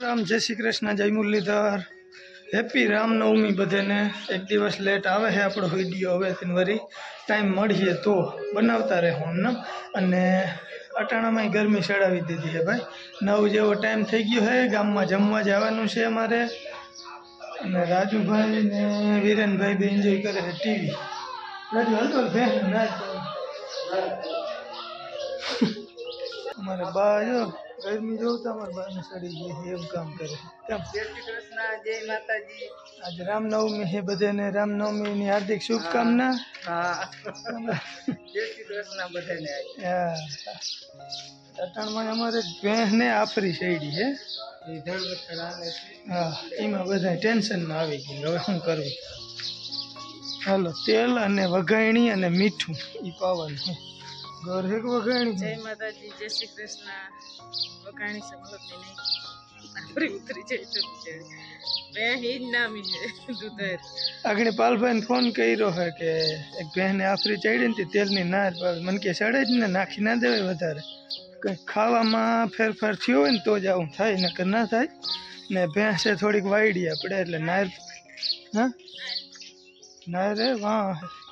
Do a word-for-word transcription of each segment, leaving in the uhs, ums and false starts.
राम जय श्री कृष्ण जय मुरलीधर हैप्पी रामनवमी बधाने। एक दिवस लेट आवे है आपणो विडियो हवे वरी टाइम मळीए तो बनावता रहो हमने। अने अटाणामां गरमी चढ़ावी दीधी है भाई। नव जेवो टाइम थई गयो है। गाममां जमवा जवानुं छे अमारे। अने राजू भाई ने वीरेन भाई भी एंजॉय करे है टीवी। राजू हल तो भेण ना हमारे बायो गर्मी जो हमारे बा ने सड़ी गई है एम काम करे। जय श्री कृष्ण जय माता जी। आज रामनवमी है बधाने रामनवमी नी हार्दिक शुभकामना। हां जय श्री कृष्ण बधाने। हां अटण में हमारे बहन ने आफरी सड़ी है इधर बखराने से। हां एमा बधाय टेंशन में આવી ગઈ હવે શું કરવું। હાલો તેલ અને વઘાણી અને મીઠું ઈ પાવાનું છે। घर एक वगाणी। जय माता जी जय श्री कृष्ण। वगाणी से बहुत नहीं आपरी उतरी जाए तो मैं ही नाम है दूधर। अगने पाल भाई ने फोन कईरो है के एक बहन ने आफरी चढ़ी ने तेल नी नार पर मन के सड़े ज ने नाखी ना देवे વધારે कई खावा में फेरफार थयो होय ने तो ज आવું थाय नकर ना थाय ने भैंसे थोड़ीक वाईडिया पड़े એટલે नार। हां नार रे वाह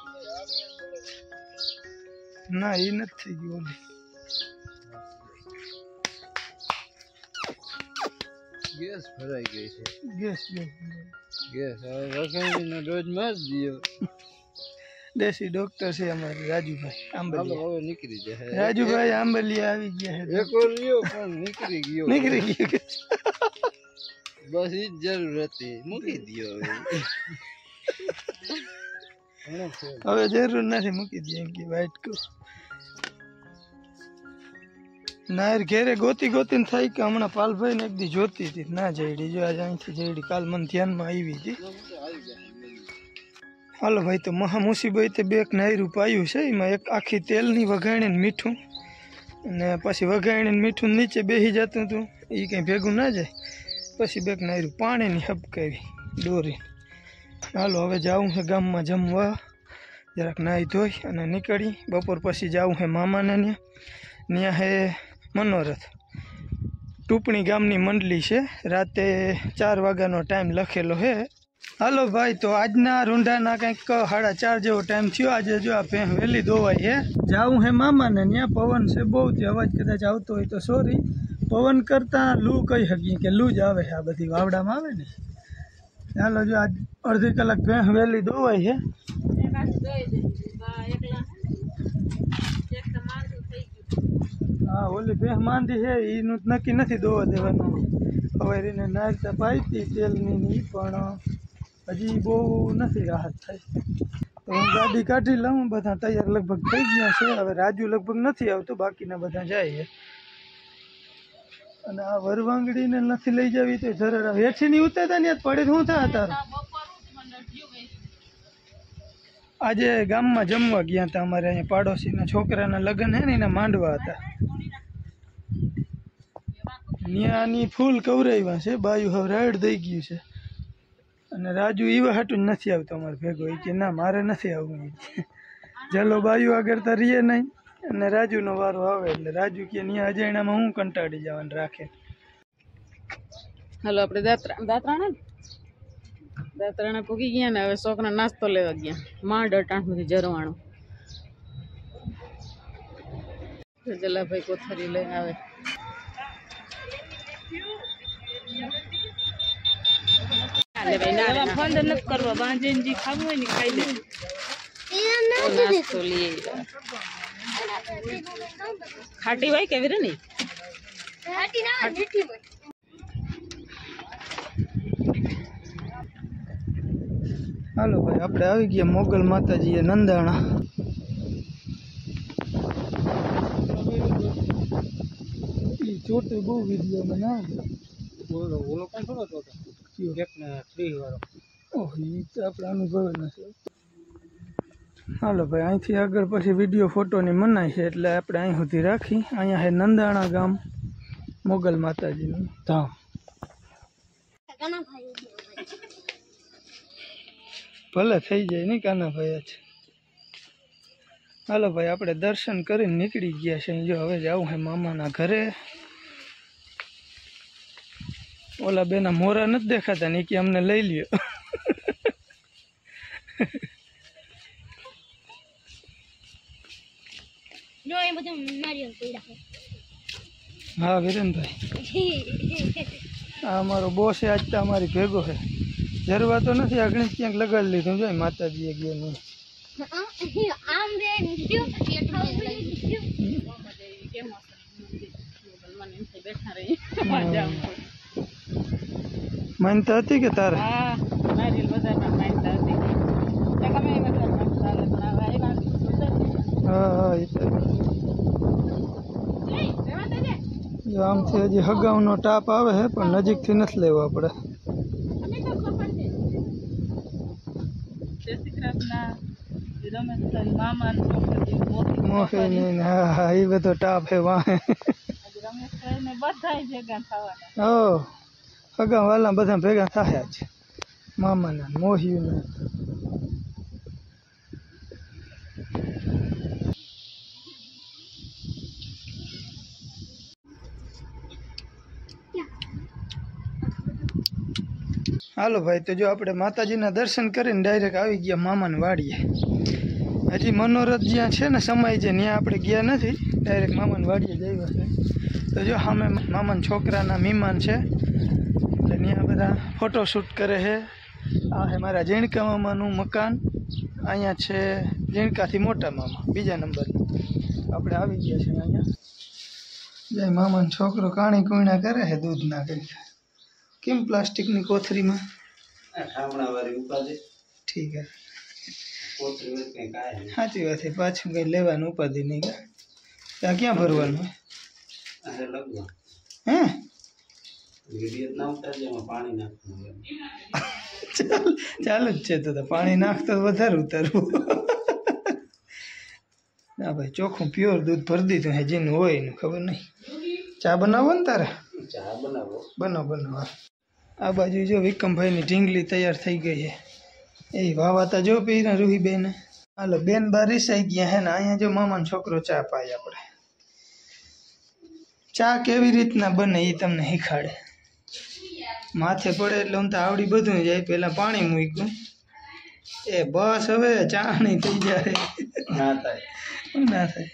ना ये नहीं गयो गैस भराई गई है। गैस गैस वगाणी ने डोज मार दियो। देसी डॉक्टर से हमारे राजू भाई आंबलिया હવે નીકળી જાય। राजू भाई आंबलिया આવી ગયા है। એક और लियो પણ નીકળી ગયો નીકળી ગયો बस ई जरूरत है મૂકી दियो હવે જરૂર નથી મૂકી દે કે વાઈટ को नायर घेरे गोती गोती थी कि हमणा पाल भाई ने एक दी जोती थी ना जड़ी जो आज अहीं जड़ी काल मन ध्यान में आई थी। हालो भाई तो महा मुसीबत बेक नायरू पायु है। एम एक आखी तेल नी वगाणी ने मीठू ने पछी वगाणी ने मीठू नीचे बेही जातुं तू ई कहीं भेगू ना जाए। पछी बेक नायरू पाणी नी हबकावी डोरी। हालो हवे जाऊँ है गाम में जमवा जराक नाई धोई अने निकली। बपोर पछी जाऊँ है मामा ने न्या न्या है मनोरथ टूपणी गामनी मंडली है। राते चार वाग्यानो टाइम लखेलो है। हालो भाई तो आजना रूंढाना कंईक साढ़ा चार जेवो टाइम थयो। आज जो आ भैंस वेली दोवाई है। जाऊँ है मामा ने न्या पवन से बहुत अवाज कदाच आवतो होय तो सॉरी। पवन करता लू कही सकी कि लू ज आवे है। आ बधी वावडामां आवे ने। हालो जो आज अर्धी कलाक भैंस वेली दोवाई है। हाँ ओली भैंस मांदी है ईनु नक्की नथी दोवा देवानुं। हवे ने नारता पाईती तेलनी नी पण हजी बहु नथी राहत थाय तो हूँ गाड़ी काढी लऊं। बधा तैयार लगभग थई गया छे। हवे राजू लगभग नथी आवतो बाकीना बधा जाय। अने आ वरवांगड़ी ने नथी लई जावी तो जरा हेठी नी उतरता ने पड़े हूँ था तार। आज गाम में जमवा गया था अमारे अहीं पाड़ोशी ना छोकराना लग्न है ने एना मांडवा हता। न्यानी फूल कवराव्या छे बायु हव रायड दई गयुं छे। अने राजू ईवा हाटू नथी आवतो अमारे भेगो ई के ना मारे नथी आवવું। जलो बायु आगळ तो रहीए नहीं अने राजू नो वारो आवे એટલે राजू के न्या अजायणामां હું કંટાળી જવાन राखे। हेलो આપણે દાત્રા દાત્રાણા દાત્રાણા પૂગી ગયા ને હવે છોકરા નાસ્તો લેવા ગયા। માંડ અટાણ સુધી જરવાણું જલા ભાઈ કોથરી લઈને આવે। ले भाई ना फंड न करवा बांजेन जी खाવું હોય ને ખાઈ લે। નાસ્તો લઈ ખાટી હોય કેવી રે નહીં ખાટી ના મીઠી હોય। हालो भाई आपणे आवी गया मोगल माताजी ए नंदाणा। ई छोटे बहु वीडियो में ना बोलो बोलो कौन छोटो छोटो एक ने थ्री वारो ओह ई तो आपणे अनुभव नथी। हालो भाई અહીંથી આગળ પછી વિડિયો ફોટોની મનાઈ છે એટલે આપણે અહીં સુધી રાખી। અહીંયા છે નંદાણા ગામ મોગલ માતાજીનું ધામ। भले थी जाए नहीं काना भाई आज। हालो भाई आपणे दर्शन कर निकली गया है। जो हवे जाऊँ है मामा ना घरे ઓલા બેના મોરા નથી દેખાતા ને કે અમને લઈ લ્યો. હા વિરેનભાઈ, આ અમારો બોસ આજ તો અમારી ભેગો છે. જરવા તો નથી, આગળ ક્યાંક લગાડી લીધું જોઈએ માતાજીએ ગયો નહીં. માનતા હતી કે તારે? હા નારિયેલ બજારમાં માનતા હતી. હા હા એ તો આમથી હજી હગાવનો ટાપ આવે છે પણ નજીકથી નથી લેવો આપણે. મોહિની હા હા એ બધો ટાપ છે વાહે. હો હગા વાલા બધા ભેગા થયા છે, મામાના મોહિયુના. હાલો ભાઈ, તો જો આપણે માતાજીના દર્શન કરીને ડાયરેક્ટ આવી ગયા મામાને વાડીએ. હજી મનોરથ જ્યાં છે ને સમય છે ત્યાં આપણે ગયા નથી, ડાયરેક્ટ મામાને વાડીએ જ આવ્યા છે. તો જો સામે મામાના છોકરાના મહેમાન છે એટલે ત્યાં બધા ફોટોશૂટ કરે છે. આ છે મારા ઝીણકા મામાનું મકાન. અહીંયા છે ઝીણકાથી મોટા મામા બીજા નંબરનું. આપણે આવી ગયા છે અહીંયા. જય મામાનો છોકરો કાણી કુણા કરે છે દૂધ નાખી. કેમ પ્લાસ્ટિકની કોથરીમાં? ઠીક છે, સાચી વાત છે. પાછું કંઈ લેવાનું ઉપાધિ નહીં કે ત્યાં ક્યાં ભરવાનું? હે ચાલુ જ છે. તો પાણી નાખતો વધારે ઉતારવું. ના ભાઈ, ચોખ્ખું પ્યોર દૂધ ભરી દીધું હે, જેનું હોય એનું ખબર નહીં. ચા બનાવો ને તારે? ચા બનાવો. બનાવો બનાવો. આ બાજુ જો વિક્રમભાઈની ઢીંગલી તૈયાર થઈ ગઈ છે. એ વાવાતા જો પીને રૂહીબેન. હાલો બેન બાર રીસાઈ ગયા હે ને અહીંયા જો મામાનો છોકરો ચા પાય. આપણે ચા કેવી રીતના બને એ તમને શીખાડે. માથે પડે એટલે હું તો આવડી બધું જાય. પહેલાં પાણી મૂક્યું, એ બસ હવે ચા નહીં થઈ જાય. ના થાય ના થાય.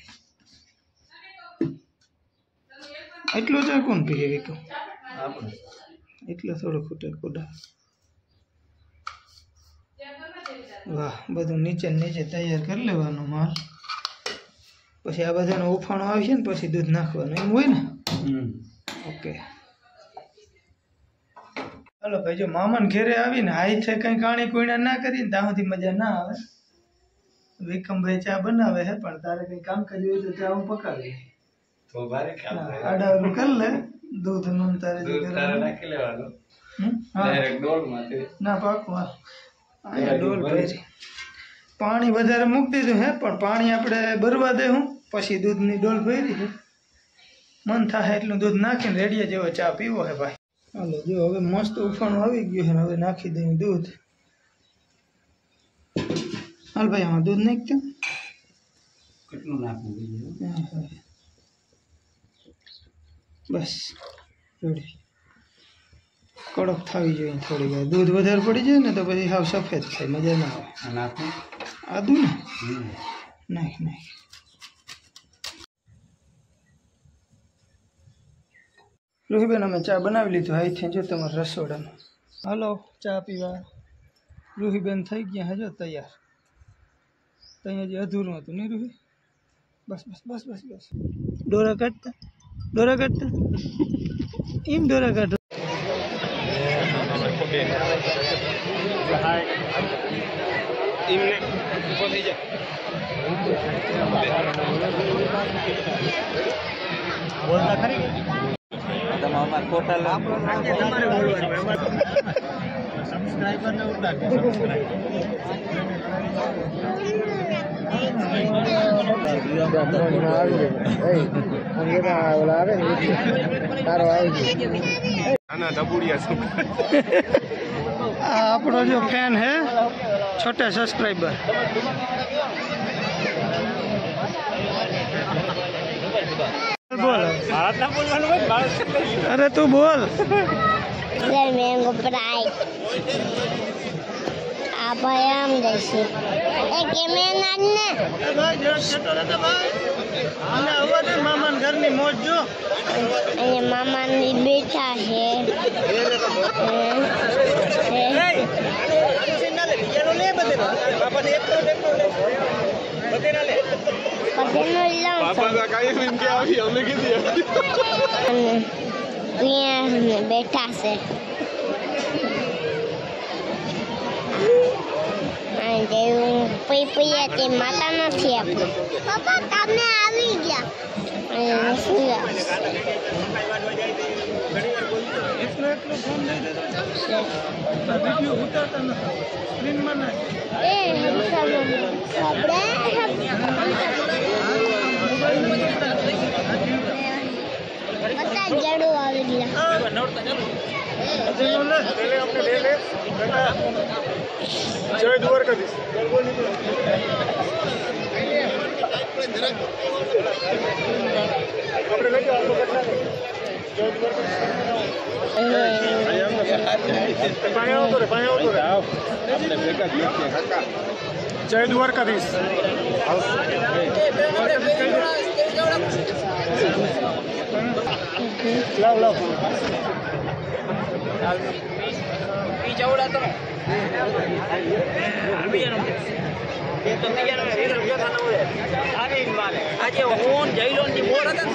એટલો ચા કોણ પીએ વિકમ? એટલો થોડો ખૂટે કુડા. વાહ, બધું નીચે નીચે તૈયાર કરી લેવાનો માલ. પછી આ બધાનો ઉફાણો આવશે ને પછી દૂધ નાખવાનું એમ હોય ને? ઓકે ચાલો ભાઈ, જો મામાને ઘેરે આવીને હાઈ છે કંઈ કાણી કુણા ના કરીને ત્યાં સુધી મજા ના આવે. વિક્રમભાઈ ચા બનાવે છે પણ તારે કંઈ કામ કર્યું હોય તો ચા હું પકાવી આડાવલું કરી લે. દૂધ નું તારે નાખી લેવાનું ના પાકવા. ડોલ ભરી પાણી વધારે મૂકી દીધું હે પણ પાણી આપણે ભરવા દેવું પછી દૂધની ડોલ ભરી છે. મન થાય એટલું દૂધ નાખીને રેડિયા જેવો ચા પીવો હે ભાઈ. હાલો જો હવે મસ્ત ઉફાણું આવી ગયું છે ને હવે નાખી દઈએ દૂધ. હાલ ભાઈ આમાં દૂધ નાખ. કેમ કેટલું નાખવું? બસ રેડી. કડક થવી જોઈએ થોડી વાર. દૂધ વધારે પડી જાય ને તો પછી હાવ સફેદ થાય, મજા ના આવે. આદુ ને નાખ નાખ. રૂહીબેન અમે ચા બનાવી લીધું અહીંથી જો તમારા રસોડામાં. હાલો ચા પીવા. રૂહીબેન થઈ ગયા હજો તૈયાર. ત્યાં હજી અધૂરું હતું નહીં રૂહી? બસ બસ બસ બસ બસ. દોરા કાઢતા દોરા કાઢતા એમ દોરા કાઢો. આપણો જો ફેન હે छोटे सब्सक्राइबर. बोल अरे तू बोल. આ ભાઈ આમ જઈશે એ કેમેરા ને એ ભાઈ જરા છેટો રહેતો ભાઈ અને હવે ને મામા ઘરની મોજ જો અને મામા ની બેઠા છે બેઠા છે પૈ પૈયા તે માતા નથી આપણું પપ્પા તમે આવી ગયા શું એટલો એટલો ફોન દઈ દેતો વિડીયો ઉતારતા નથી સ્ક્રીનમાં નાખી એ બધા જડો આવી ગયા જય દ્વારકાધીશ આપણે લઈ જાઓ જય દ્વારકાધીશ લાવ લાવ આજે હું જઈલો મોર હતા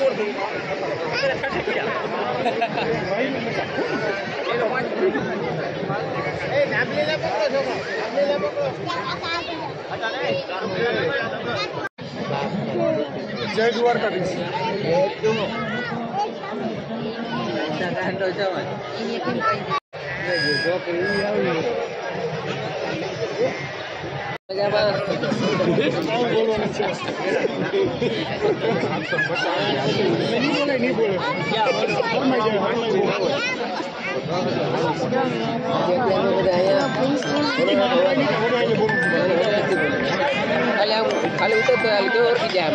જય દ્વારકાધીશ નહીં બોલે ખાલી ઉતરતો કેવો ઓળખી જાય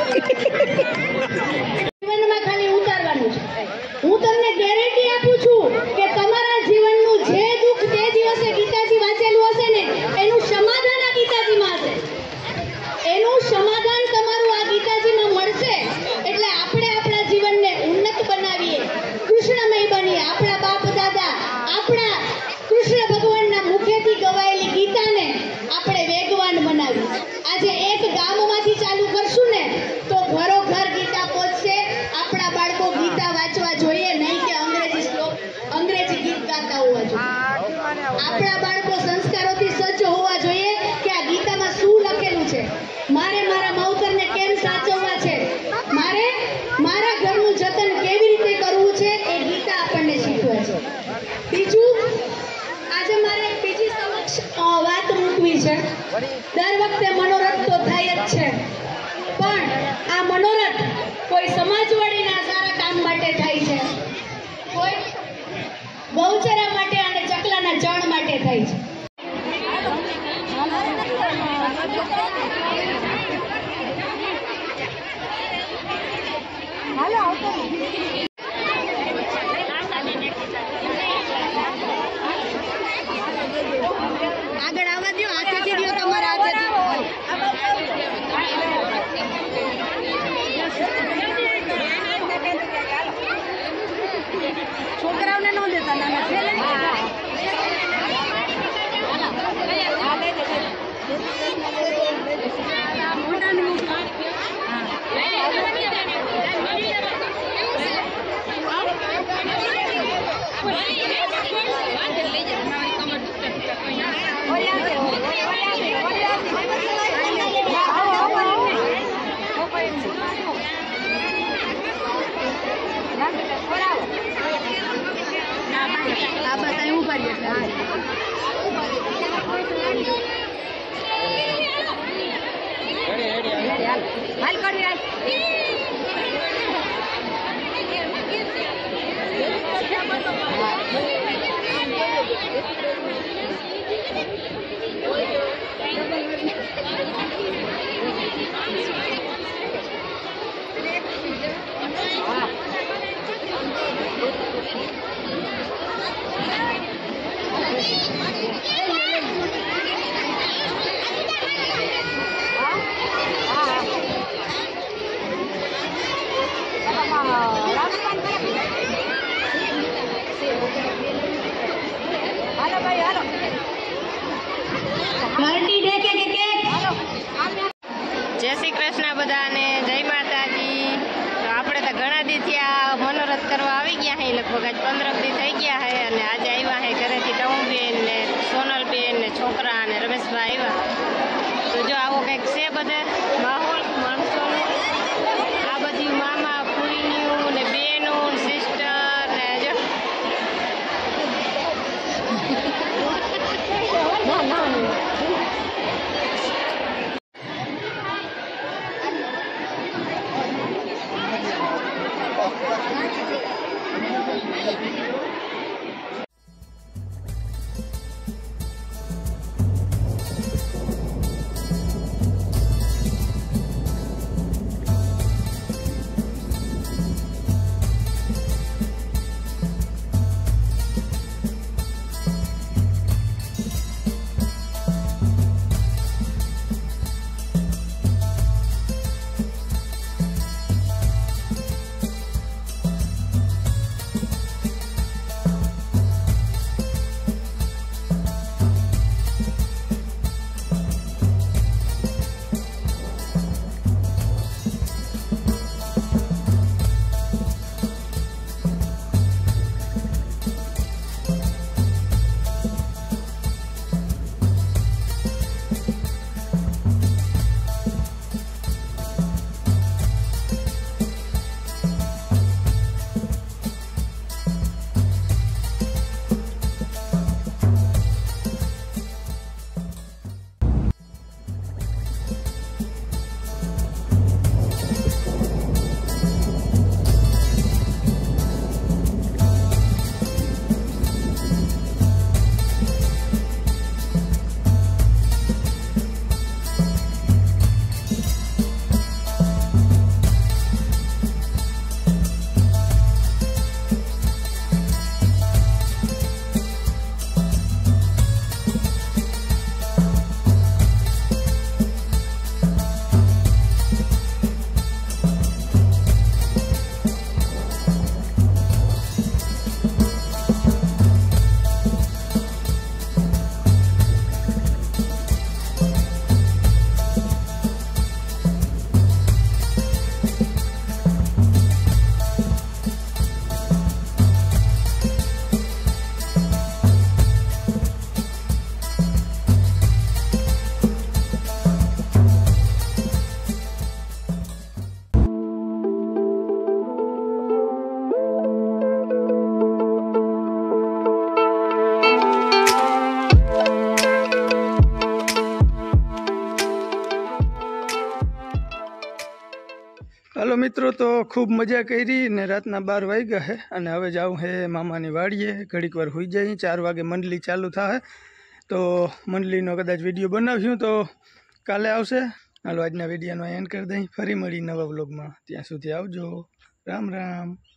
જીવનમાં ખાલી ઉતારવાનું છે. હું તમને ગેરંટી આપું છું કે તમારા જીવનનું જે દુઃખ તે દિવસે ગીતાજી વાંચેલું હશે ને એનું સમાધાન આ ગીતાજીમાં હશે. એનું સમાધાન તમારું આ ગીતાજીમાં મળશે. એટલે આપણે આપણા જીવનને ઉન્નત બનાવીએ, કૃષ્ણમય બનીએ. આપણા બાપ દાદા આપણા કૃષ્ણ ભગવાનના મુખેથી ગવાયેલી ગીતાને આપણે વેગવાન બનાવીએ. આજે એક ગામમાંથી ચાલુ કરશું ને તો ઘરો ઘર ગીતા પહોંચશે. આપણા બાળકો ગીતા વાંચવા જોઈએ, નહીં કે અંગ્રેજી શ્લોક અંગ્રેજી ગીત ગાતા હોવા જોઈએ. આપણા બાળકો સંસ્કારોથી સજ્જ હોવા જોઈએ કે આ ગીતામાં શું લખેલું છે, મારે મારા માવતરને કેમ સાચવવા છે, મારે મારા ઘરનું જતન કેવી રીતે કરવું છે, એ ગીતા આપણને શીખવે છે. બીજું, આજે મારે બીજી સમક્ષ વાત મૂકવી છે. દર વખતે મનોરથ તો થાય જ છે, પણ આ મનોરથ કોઈ સમાજવાડીના સારા કામ માટે થાય છે, કોઈ ગૌચરા માટે અને ચકલાના જણ માટે થાય છે. આગળ આવવા દો, હાથેથી દો, તમારા હાથેથી. છોકરાઓને ન દેતા નાના આ બધા એવું કરીએ હાલ કરી હાલ હાલો મિત્રો, તો ખૂબ મજા કરી ને રાતના બાર વાગ્યા છે અને હવે જાઉં હે મામાની વાડીએ. ઘડીક વાર હોઈ જાય, ચાર વાગે મંડલી ચાલુ થાય તો મંડલીનો કદાચ વિડીયો બનાવ્યું તો કાલે આવશે. હાલો આજના વિડીયોનો એન્ડ કરી દઈ, ફરી મળી નવા વ્લોગમાં. ત્યાં સુધી આવજો. રામ રામ.